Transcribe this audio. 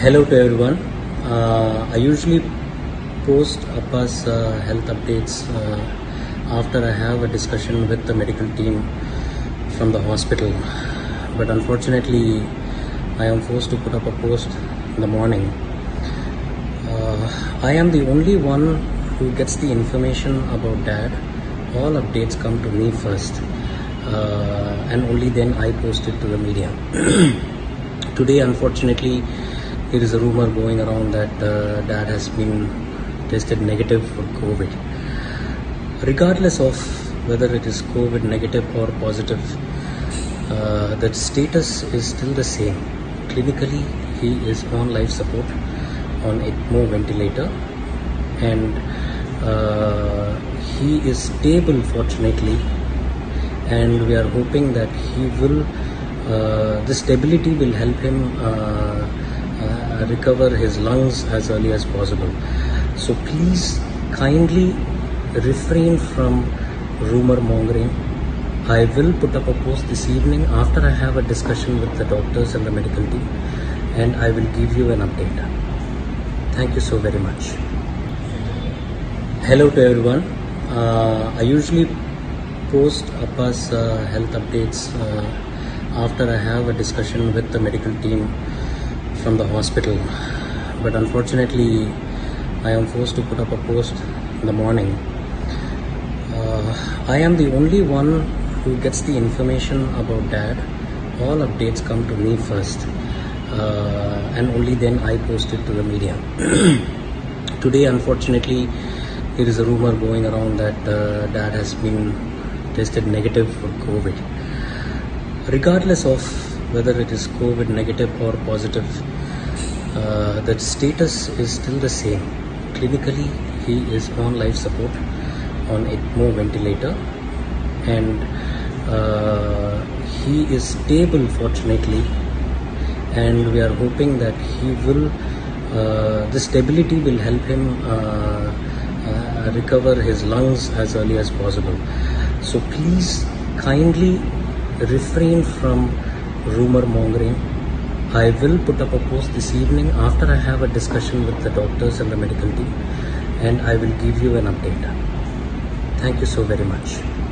Hello to everyone. I usually post Appa's health updates after I have a discussion with the medical team from the hospital. But unfortunately, I am forced to put up a post in the morning. I am the only one who gets the information about Dad. All updates come to me first, and only then I post it to the media. Today, unfortunately, there is a rumor going around that Dad has been tested negative for COVID. Regardless of whether it is COVID negative or positive, the status is still the same. Clinically, he is on life support on ECMO ventilator, and he is stable, fortunately, and we are hoping that he will, the stability will help him recover his lungs as early as possible. So please kindly refrain from rumor mongering. I will put up a post this evening after I have a discussion with the doctors and the medical team, and I will give you an update. Thank you so very much. Hello to everyone. I usually post Appa's health updates after I have a discussion with the medical team from the hospital, but unfortunately I am forced to put up a post in the morning. I am the only one who gets the information about Dad. All updates come to me first, and only then I post it to the media. Today, unfortunately, there is a rumor going around that Dad has been tested negative for COVID. Regardless of whether it is COVID negative or positive, the status is still the same. Clinically, he is on life support on ECMO ventilator, and he is stable, fortunately, and we are hoping that he will, the stability will help him recover his lungs as early as possible. So please kindly refrain from rumor mongering. I will put up a post this evening after I have a discussion with the doctors and the medical team, and I will give you an update. Thank you so very much.